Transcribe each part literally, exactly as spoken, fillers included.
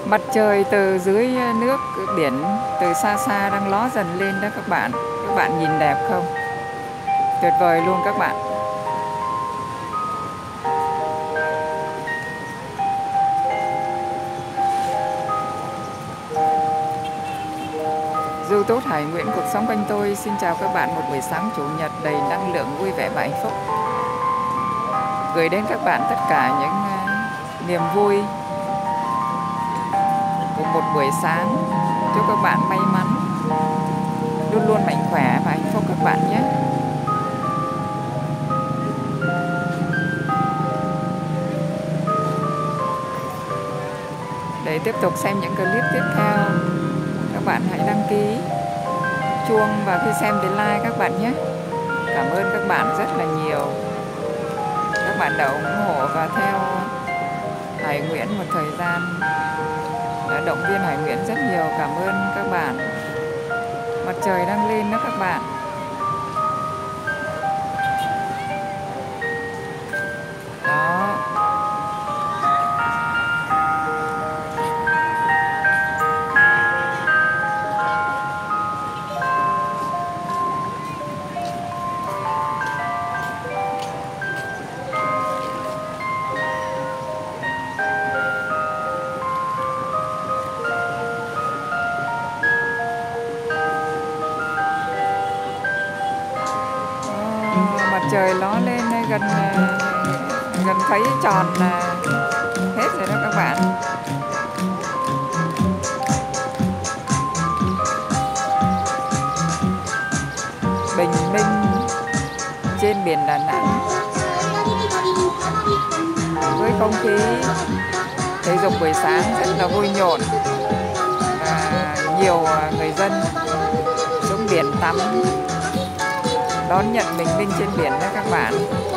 Mặt trời từ dưới nước biển từ xa xa đang ló dần lên đó các bạn. Các bạn nhìn đẹp không? Tuyệt vời luôn các bạn. Du Tốt Hải Nguyễn, cuộc sống quanh tôi xin chào các bạn một buổi sáng chủ nhật đầy năng lượng, vui vẻ và hạnh phúc. Gửi đến các bạn tất cả những uh, niềm vui của một buổi sáng. Chúc các bạn may mắn, luôn luôn mạnh khỏe và hạnh phúc các bạn nhé. Để tiếp tục xem những clip tiếp theo, các bạn hãy đăng ký chuông và khi xem thì like các bạn nhé. Cảm ơn các bạn rất là nhiều. Các bạn đã ủng hộ và theo Hải Nguyễn một thời gian, đã động viên Hải Nguyễn rất nhiều. Cảm ơn các bạn. Mặt trời đang lên đó các bạn. Đó. Mặt trời ló lên gần gần thấy tròn hết rồi đó các bạn. Bình minh trên biển Đà Nẵng với không khí thể dục buổi sáng rất là vui nhộn và nhiều người dân xuống biển tắm đón nhận bình minh trên biển đó các bạn.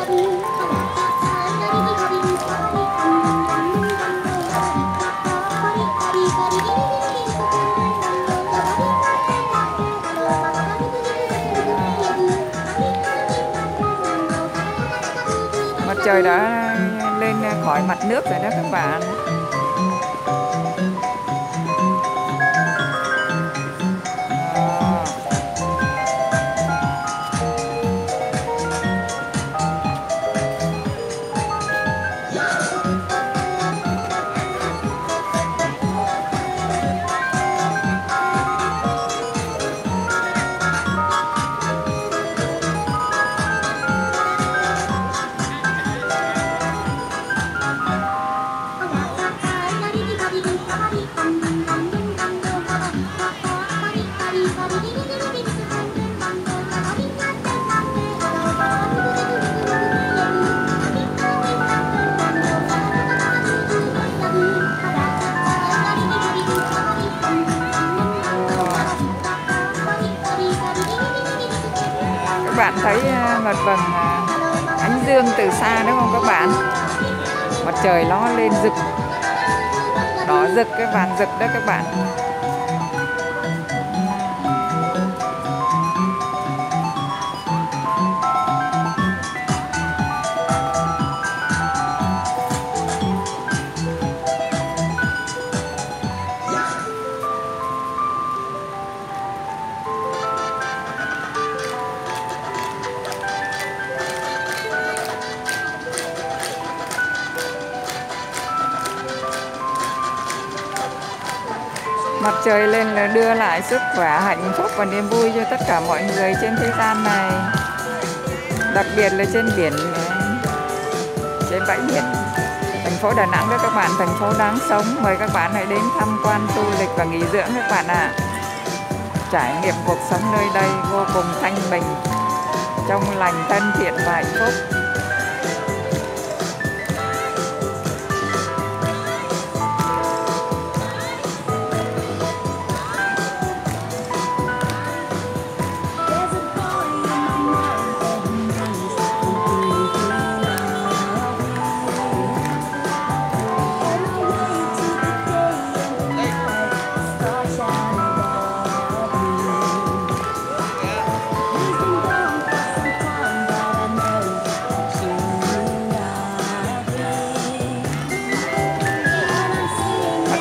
Mặt trời đã lên khỏi mặt nước rồi đó các bạn. Các bạn thấy một vầng ánh dương từ xa đúng không các bạn? Mặt trời nó lên rực, đỏ rực, cái vàng rực đó các bạn. Mặt trời lên là đưa lại sức khỏe, hạnh phúc và niềm vui cho tất cả mọi người trên thế gian này. Đặc biệt là trên biển, trên bãi biển thành phố Đà Nẵng đó các bạn, thành phố đáng sống. Mời các bạn hãy đến tham quan, du lịch và nghỉ dưỡng các bạn ạ. À. Trải nghiệm cuộc sống nơi đây vô cùng thanh bình, trong lành, thân thiện và hạnh phúc.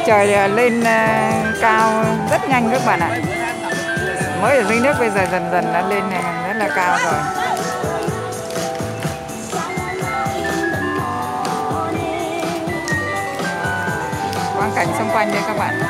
trời lên cao rất nhanh các bạn ạ. Mới ở dưới nước bây giờ dần dần nó lên rất là cao rồi. Quang cảnh xung quanh đây các bạn.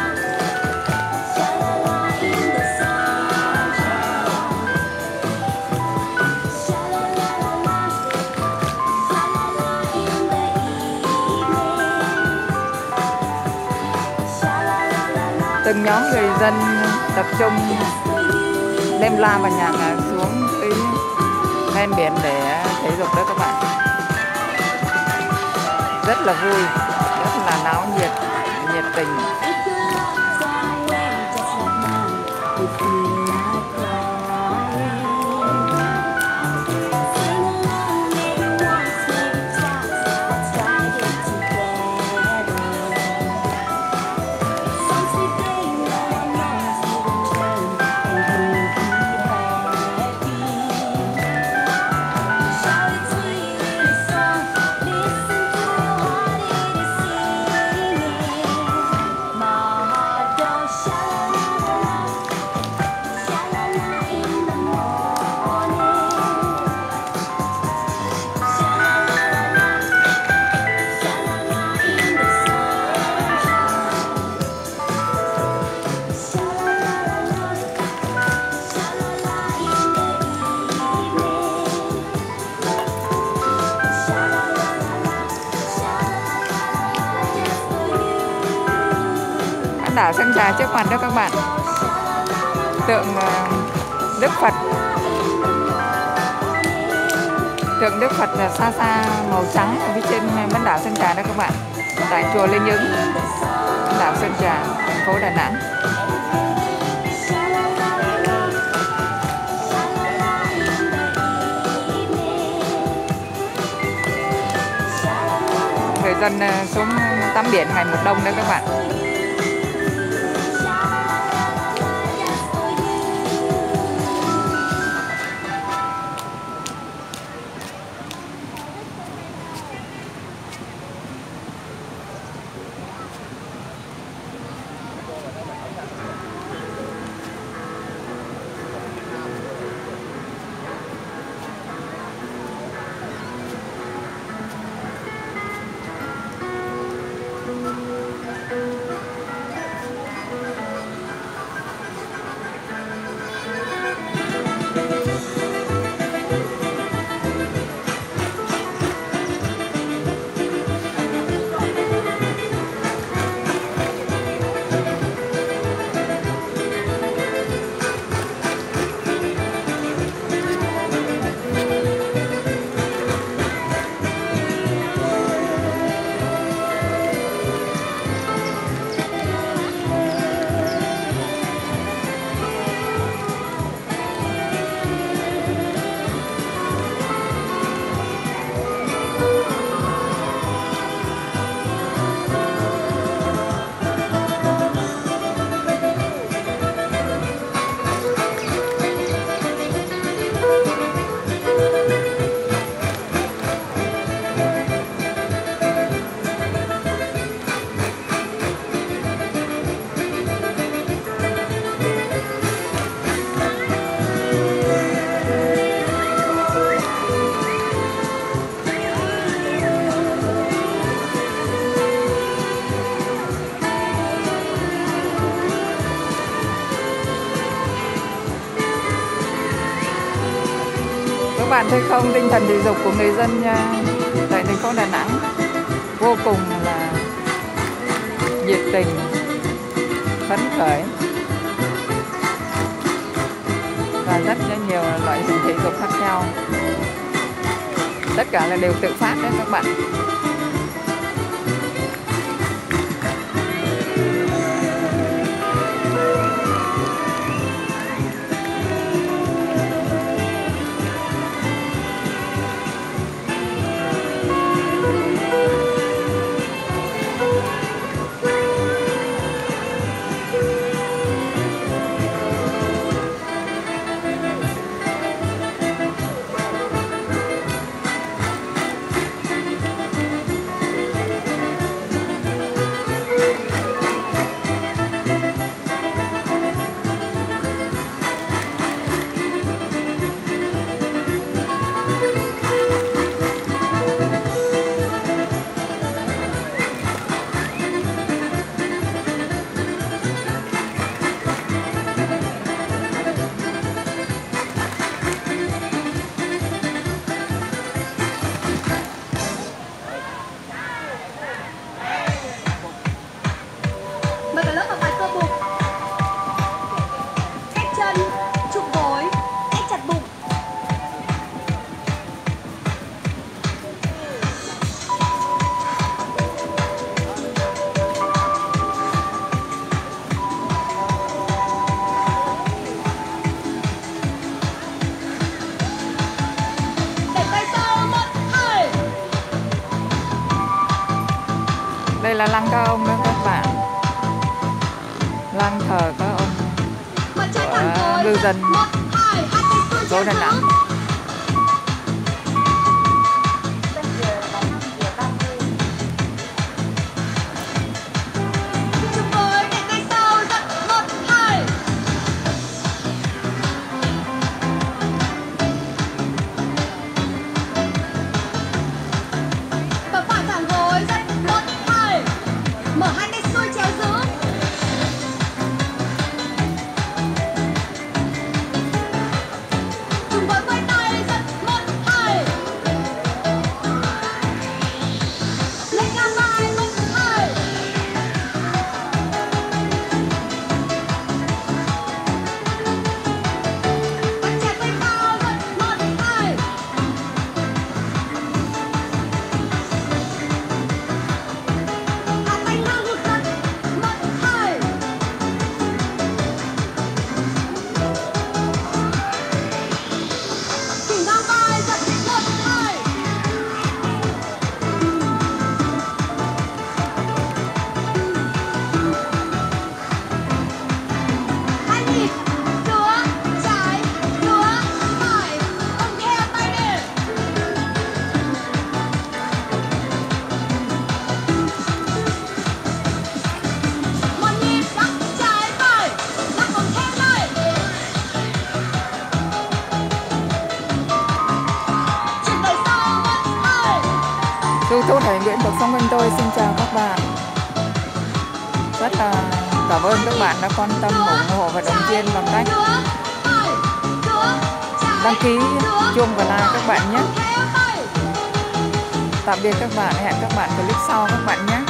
Từng nhóm người dân tập trung đem la và nhạc xuống dưới ven biển để thể dục đó các bạn. Rất là vui, rất là náo nhiệt, nhiệt tình. Đảo Sơn Trà trước mặt đó các bạn, tượng Đức Phật, tượng Đức Phật là xa xa màu trắng ở phía trên bán đảo Sơn Trà đó các bạn, tại chùa Linh Ứng, đảo Sơn Trà, thành phố Đà Nẵng. Người dân xuống tắm biển ngày một đông đó các bạn. Các bạn thấy không, tinh thần thể dục của người dân tại thành phố Đà Nẵng vô cùng là nhiệt tình, phấn khởi và rất là nhiều loại hình thể dục khác nhau. Tất cả là đều tự phát đấy các bạn. là lăng các ông đó các bạn. Lăng thờ các ông của ngư dân số Đà Nẵng. YouTube Hải Nguyễn cuộc sống quanh tôi xin chào các bạn. Rất là cảm ơn các bạn đã quan tâm, ủng hộ và động viên bằng cách đăng ký, chuông và like các bạn nhé. Tạm biệt các bạn, hẹn các bạn clip sau các bạn nhé.